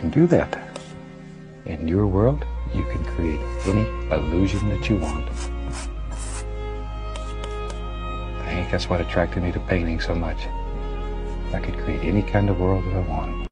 can do that. In your world, you can create any illusion that you want. I think that's what attracted me to painting so much. I could create any kind of world that I want.